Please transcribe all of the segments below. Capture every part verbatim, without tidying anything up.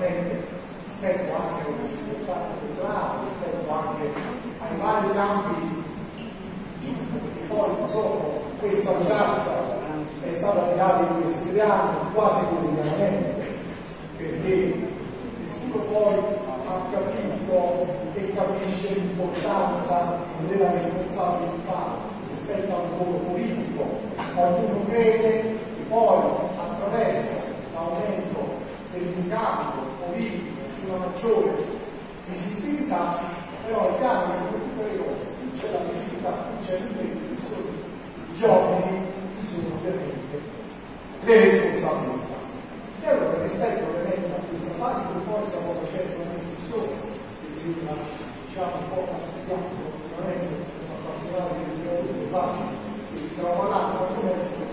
naturalmente rispetto anche alle difficoltà culturali, rispetto anche ai vari campi, perché poi purtroppo questa giacca è stata tirata in questi anni quasi quotidianamente, perché nessuno poi ha capito e capisce l'importanza della responsabilità rispetto al lavoro politico. Qualcuno crede che poi attraverso l'aumento dell'incarico politico di una maggiore visibilità, però è chiaro che per tutte le cose più c'è la visibilità, più c'è l'impegno, più sono gli uomini, più sono ovviamente le responsabilità. E allora rispetto ovviamente a questa fase che poi stiamo facendo una discussione che mi sembra diciamo un po' castigliato, ovviamente sono appassionati di fasi e stiamo parlando di un argomento che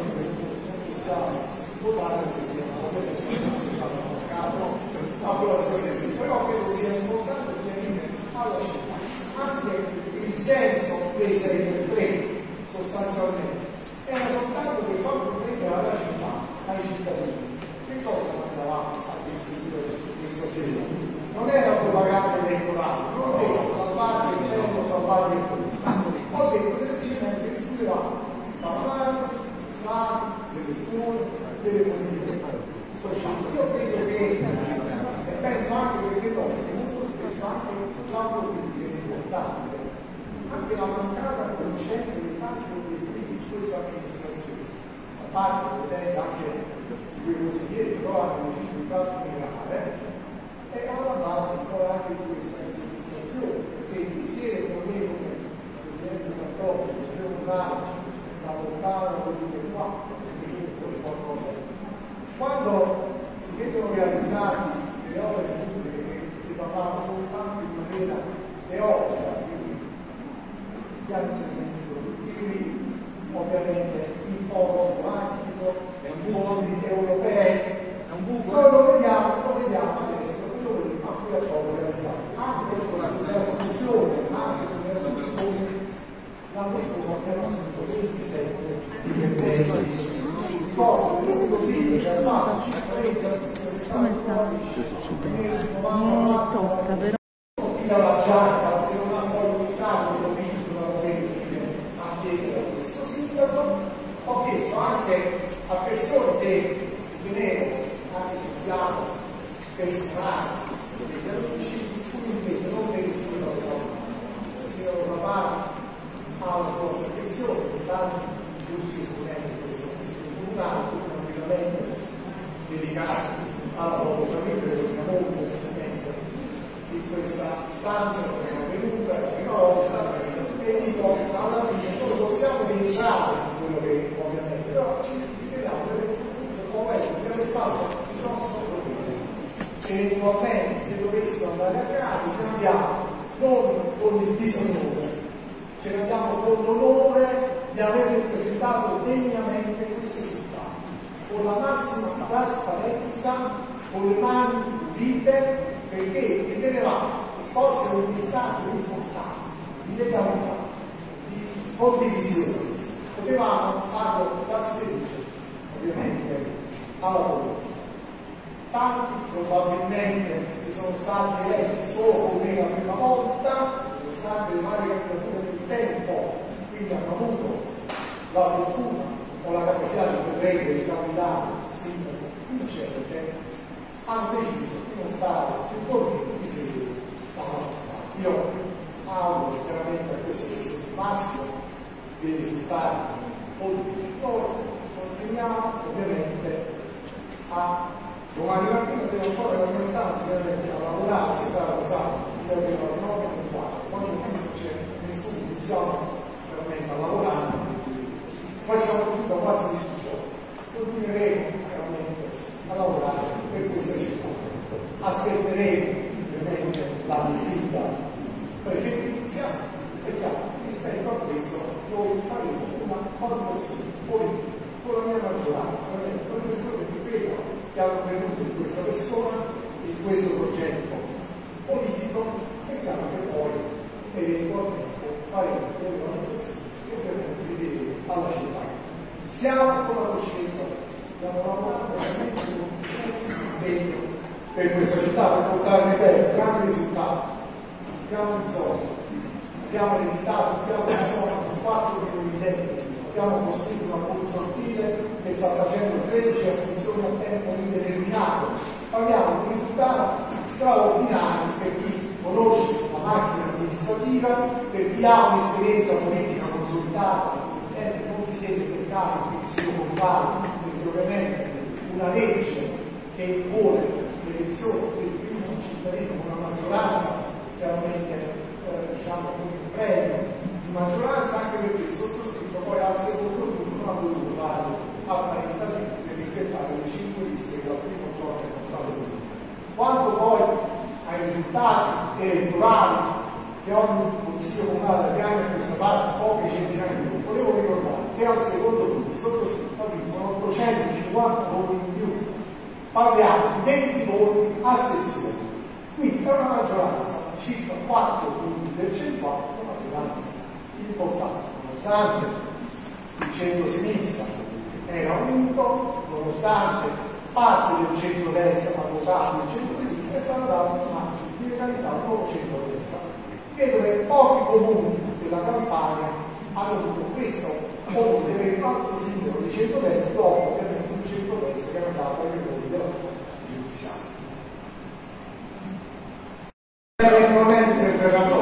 non possiamo votare perché siamo ovviamente stata marcata l'approvazione del film, però credo sia importante chiarire alla città anche il senso dei sei per tre sostanzialmente era soltanto per far comprendere alla città, ai cittadini. Che cosa andavamo a discutere questa sera? Non era propaganda elettorale, non ho detto salvate il tempo, salvate il tempo. Ho detto semplicemente che discutevamo da mano, delle scuole, delle politiche sociali. Io credo che, e penso anche perché dopo, che molto spesso anche l'autocritica è importante, anche la mancata conoscenza dei tanti obiettivi di questa amministrazione, a parte ovviamente anche due consiglieri che però hanno deciso di trasmigrare, è alla base poi anche di questa insoddisfazione, perché insieme con me, come il Presidente Sant'Otto, il Presidente Monale, da lontano duemilaquattro, quindi qualcosa. Quando si vedono realizzati delle opere pubbliche che si parlava soltanto in maniera teorica, quindi piani segmenti produttivi, ovviamente il polo scolastico, fondi europei, noi lo vediamo, lo vediamo adesso, lo vediamo qui a poco realizzato, anche sulle assunzioni, anche sulle assunzioni, l'anno scorso abbiamo assunto ventisette dipendenti. Poi, così, c'è fatto cinquanta assunzioni, come sta? È tosta però. la giacca, se non ha poi unitato il piccolo da venire a chiedere a questo sindaco, ho chiesto anche a persone che tenevo anche sul piano personale degli amici un impegno non per il sindaco Sapani. Il sindaco Sapani ha una sua professione, tanti giusti esponenti di questa funzione comunale, tutti tranquillamente dedicarsi alla propria famiglia, perché molto esattamente in questa stanza non è venuta, è una volta, e dico alla fine noi possiamo pensare in quello che ovviamente, però ci vediamo come abbiamo fatto il nostro problema. Eventualmente se dovessimo andare a casa ce ne andiamo non con il disonore, ce ne andiamo con l'onore di aver rappresentato degnamente queste città, con la massima trasparenza, con le mani pulite, perché ritenevamo che fosse un messaggio importante di legalità, di condivisione. Potevamo farlo trasferire ovviamente alla politica. Tanti probabilmente che sono stati eletti solo come la prima volta, nonostante le varie candidature del tempo, quindi hanno avuto la fortuna o la capacità di prendere il candidato sindaco vincente, hanno deciso di non stare più convinti di seguire la volontà. Io auguro chiaramente a questo massimo dei risultati politici. Continuiamo ovviamente a domani mattina, se non fuori la mia stanza, a lavorare, si sta lavorando, io avevo alle nove e un quarto, quando non c'è nessuno, iniziamo veramente a lavorare, facciamo tutto quasi tutti i giorni, continueremo veramente a lavorare per questa città, aspetteremo ovviamente la visita prefettizia e già rispetto a questo noi faremo una valutazione politica con la mia maggioranza, con le persone che credono che hanno creduto in questa persona, in questo progetto politico, e chiaro che poi eventualmente faremo delle valutazioni e ovviamente vedere alla città. Siamo con la coscienza, stiamo lavorando veramente con impegno per questa città, per portare, ripeto, grandi risultati. Abbiamo in zona, abbiamo ereditato, abbiamo una zona con quattro milioni di euro, abbiamo costruito una consortile che sta facendo tredici assunzioni a tempo indeterminato. Parliamo di risultati straordinari per chi conosce la macchina amministrativa, per chi ha un'esperienza politica consolidata, eh, non si sente per caso il consiglio comunale, perché ovviamente una legge che impone l'elezione del primo cittadino con una maggioranza chiaramente eh, diciamo con un premio di maggioranza, anche perché il sottoscritto poi al secondo turno non ha voluto farlo apparentemente per rispettare le cinque liste che al primo giorno sono state venute. Quanto poi ai risultati elettorali che ogni consiglio comunale che anni a questa parte, poche centinaia di voti, volevo ricordare che al secondo turno il sottoscritto ha vinto ottocentocinquanta voti in più, parliamo di venti voti a sezione, quindi per una maggioranza circa quattro punti percentuali, una maggioranza importante, nonostante il centro-sinistra era unito, nonostante parte del centro-destra ha votato il centro-sinistra, è stato dato un margine di legalità al nuovo centro-destra. Credo che pochi comuni della Campania hanno avuto questo modo di avere un altro sindaco di centro-destra dopo ovviamente un centro-destra che era andato ai voti della giudiziaria. Naturalmente per